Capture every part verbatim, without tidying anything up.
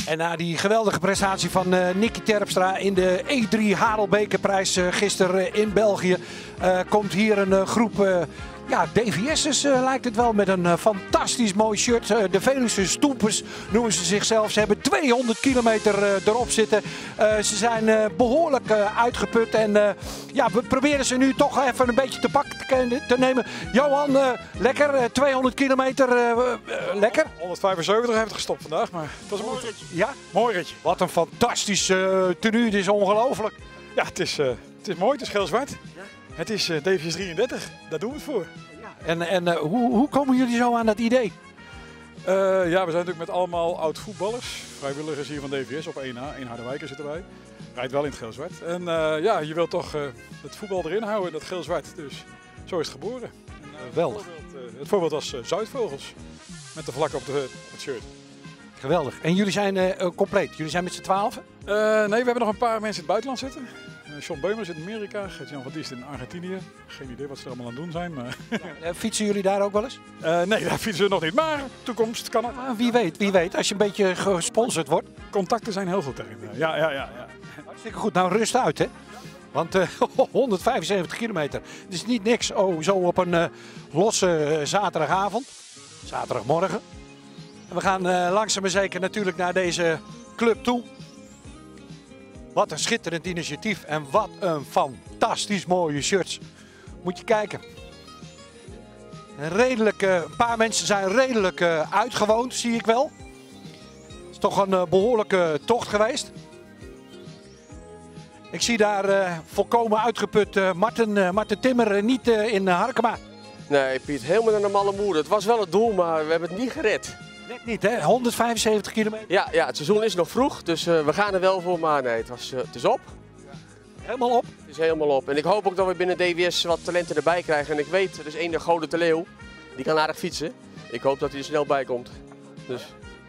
En na die geweldige prestatie van uh, Nicky Terpstra in de E drie Harelbekerprijs uh, gisteren in België, uh, komt hier een uh, groep uh, ja, D V S'ers uh, lijkt het wel, met een uh, fantastisch mooi shirt. Uh, de Veluwse Stoempers noemen ze zichzelf. Ze hebben tweehonderd kilometer uh, erop zitten. Uh, ze zijn uh, behoorlijk uh, uitgeput en uh, ja, we proberen ze nu toch even een beetje te pak te, te nemen. Johan, uh, lekker, uh, tweehonderd kilometer, uh, uh, lekker. honderdvijfenzeventig heeft het gestopt vandaag, maar het was een mooi ritje. Ja? Mooi ritje. Wat een fantastisch uh, tenue, dit is ongelooflijk. Ja, het is, uh, het is mooi, het is geel-zwart. Ja. Het is uh, D V S drieëndertig, daar doen we het voor. Ja. En, en uh, hoe, hoe komen jullie zo aan dat idee? Uh, ja, we zijn natuurlijk met allemaal oud-voetballers, vrijwilligers hier van D V S op één A, één Harderwijker zitten wij. Rijdt wel in het geel-zwart. En uh, ja, je wilt toch uh, het voetbal erin houden, dat geel-zwart. Dus zo is het geboren. En, uh, Geweldig. Het voorbeeld, uh, het voorbeeld was uh, Zuidvogels, met de vlak op, de, op het shirt. Geweldig. En jullie zijn uh, compleet? Jullie zijn met z'n twaalfen? Uh, nee, we hebben nog een paar mensen in het buitenland zitten. Uh, John Beumer zit in Amerika, Gert-Jan van Diest in Argentinië. Geen idee wat ze er allemaal aan het doen zijn. Maar uh, fietsen jullie daar ook wel eens? Uh, nee, daar fietsen we nog niet, maar toekomst kan het. Uh, wie weet, wie weet, als je een beetje gesponsord wordt. Contacten zijn heel goed daarin. Ja, ja, ja, ja. Hartstikke goed. Nou, rust uit, hè. Want uh, honderdvijfenzeventig kilometer, dat is niet niks. Oh, zo op een uh, losse uh, zaterdagavond, zaterdagmorgen. En we gaan uh, langzaam maar zeker natuurlijk naar deze club toe. Wat een schitterend initiatief en wat een fantastisch mooie shirts. Moet je kijken. Een, redelijk, uh, een paar mensen zijn redelijk uh, uitgewoond, zie ik wel. Het is toch een uh, behoorlijke tocht geweest. Ik zie daar uh, volkomen uitgeput uh, Marten, uh, Marten Timmer uh, niet uh, in uh, Harkema. Nee, Piet, helemaal naar de malle moeder. Het was wel het doel, maar we hebben het niet gered. Net niet, hè? honderdvijfenzeventig kilometer. Ja, ja, het seizoen is nog vroeg, dus uh, we gaan er wel voor, maar nee, het, was, uh, het is op. Helemaal op? Het is helemaal op. En ik hoop ook dat we binnen D V S wat talenten erbij krijgen. En ik weet, er is één de Gouden de Leeuw, die kan aardig fietsen. Ik hoop dat hij er snel bij komt. Dus.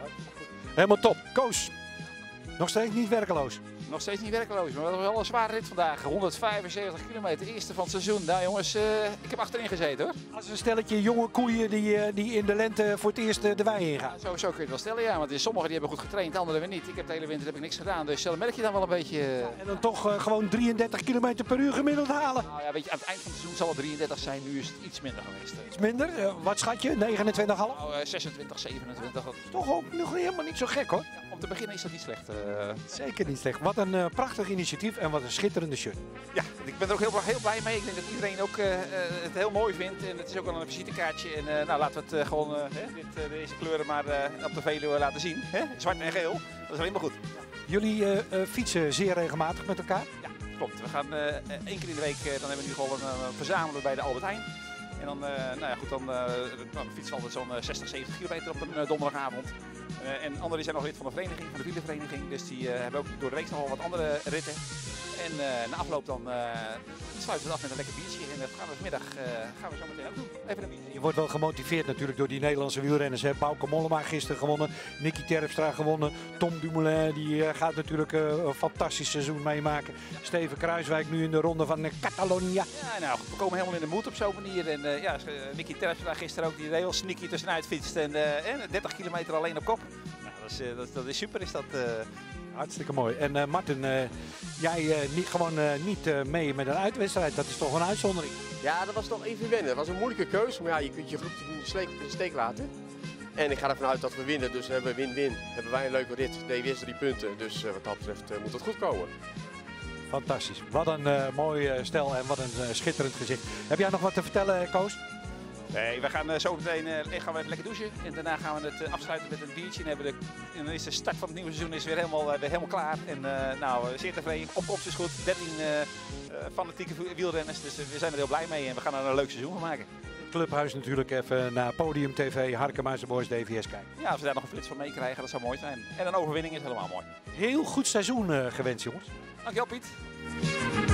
Helemaal top. Koos, nog steeds niet werkeloos. Nog steeds niet werkloos, maar dat was wel een zware rit vandaag. honderdvijfenzeventig kilometer, eerste van het seizoen. Nou jongens, uh, ik heb achterin gezeten hoor. Als een stelletje jonge koeien die, uh, die in de lente voor het eerst uh, de wei ingaan. Ja, zo, zo kun je het wel stellen, ja. Want sommigen die hebben goed getraind, anderen weer niet. Ik heb de hele winter heb ik niks gedaan, dus dat merk je dan wel een beetje. Uh... Ja, en dan toch uh, gewoon drieëndertig kilometer per uur gemiddeld halen. Nou ja, weet je, aan het eind van het seizoen zal het drieëndertig zijn. Nu is het iets minder geweest. Uh. Iets minder? Uh, wat schat je? negenentwintig komma vijf? Nou, uh, zesentwintig, zevenentwintig. Dat is toch ook nog helemaal niet zo gek hoor. Ja, om te beginnen is dat niet slecht. Uh... Zeker niet slecht. Wat een uh, prachtig initiatief en wat een schitterende shirt. Ja, ik ben er ook heel, heel blij mee. Ik denk dat iedereen ook uh, het heel mooi vindt. En het is ook wel een visitekaartje. En uh, nou, laten we het uh, gewoon uh, dit, uh, deze kleuren maar uh, op de Veluwe laten zien. Hè? Zwart en geel. Dat is alleen maar goed. Jullie uh, uh, fietsen zeer regelmatig met elkaar? Ja, klopt. We gaan uh, één keer in de week, uh, dan hebben we nu gewoon een uh, verzamelen bij de Albert Heijn. En dan, uh, nou ja, goed, dan, uh, dan fietsen we altijd zo'n uh, zestig, zeventig kilometer op een uh, donderdagavond. Uh, en anderen zijn nog lid van de vereniging, van de wielervereniging. Dus die uh, hebben ook door de week nog wel wat andere ritten. En uh, na afloop dan uh, sluiten we het af met een lekker biertje. En dat gaan we vanmiddag uh, gaan we zo meteen ook doen. Even een biertje. Je wordt wel gemotiveerd natuurlijk door die Nederlandse wielrenners. Hè? Bauke Mollema gisteren gewonnen, Nicky Terpstra gewonnen. Tom Dumoulin die uh, gaat natuurlijk uh, een fantastisch seizoen meemaken. Steven Kruiswijk nu in de ronde van uh, Catalonia. Ja, nou goed, we komen helemaal in de moed op zo'n manier. En uh, ja, uh, Nicky Terpstra gisteren ook die heel sneaky tussenuit fietst. En uh, dertig kilometer alleen op kop. Nou, dat, is, uh, dat, dat is super, is dat... Uh... Hartstikke mooi. En uh, Marten, uh, jij uh, niet, gewoon uh, niet uh, mee met een uitwedstrijd, dat is toch een uitzondering? Ja, dat was toch even wennen. Dat was een moeilijke keus, maar ja, je kunt je groep in de steek, in de steek laten. En ik ga ervan uit dat we winnen, dus hebben we win-win. Hebben wij een leuke rit, D W S drie punten, dus uh, wat dat betreft uh, moet het goed komen. Fantastisch. Wat een uh, mooi uh, stel en wat een uh, schitterend gezicht. Heb jij nog wat te vertellen, Koos? Nee, we gaan uh, zo meteen uh, gaan we even lekker douchen. En daarna gaan we het uh, afsluiten met een biertje. En, hebben de, en dan is de start van het nieuwe seizoen is weer helemaal, uh, weer helemaal klaar. En uh, nou, zeer tevreden. Opkomst is goed. dertien uh, uh, fanatieke wielrenners. Dus uh, we zijn er heel blij mee. En we gaan er een leuk seizoen van maken. Clubhuis natuurlijk even naar Podium T V, Harkema's Boys D V S kijken. Ja, als we daar nog een flits van meekrijgen, dat zou mooi zijn. En een overwinning is helemaal mooi. Heel goed seizoen uh, gewenst, jongens. Dankjewel, Piet.